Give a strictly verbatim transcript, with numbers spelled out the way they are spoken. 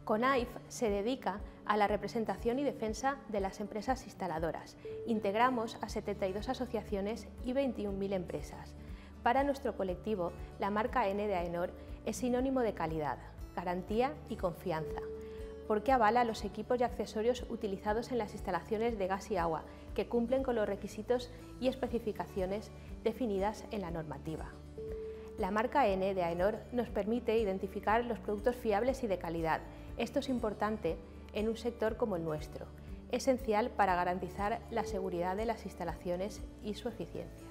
CONAIF se dedica a la representación y defensa de las empresas instaladoras. Integramos a setenta y dos asociaciones y veintiún mil empresas. Para nuestro colectivo, la marca N de AENOR es sinónimo de calidad, garantía y confianza, porque avala los equipos y accesorios utilizados en las instalaciones de gas y agua, que cumplen con los requisitos y especificaciones definidas en la normativa. La marca N de AENOR nos permite identificar los productos fiables y de calidad. Esto es importante en un sector como el nuestro, esencial para garantizar la seguridad de las instalaciones y su eficiencia.